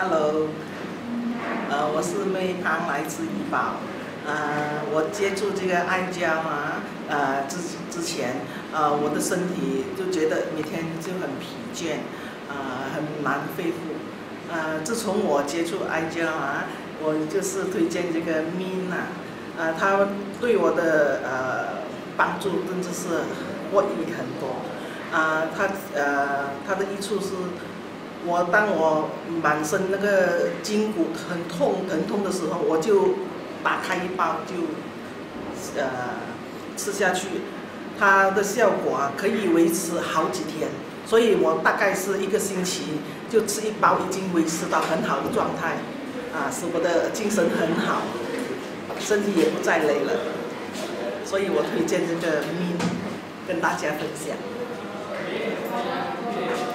Hello，我是妹庞，来自怡保。我接触这个艾胶之前，我的身体就觉得每天就很疲倦，很难恢复。自从我接触艾胶我就是推荐这个 Min 它对我的帮助真的是获益很多。它的益处是。当我满身那个筋骨很痛疼痛的时候，我就打开一包就吃下去，它的效果可以维持好几天，所以我大概是1个星期就吃一包，已经维持到很好的状态，使我的精神很好，身体也不再累了，所以我推荐这个 Min 跟大家分享。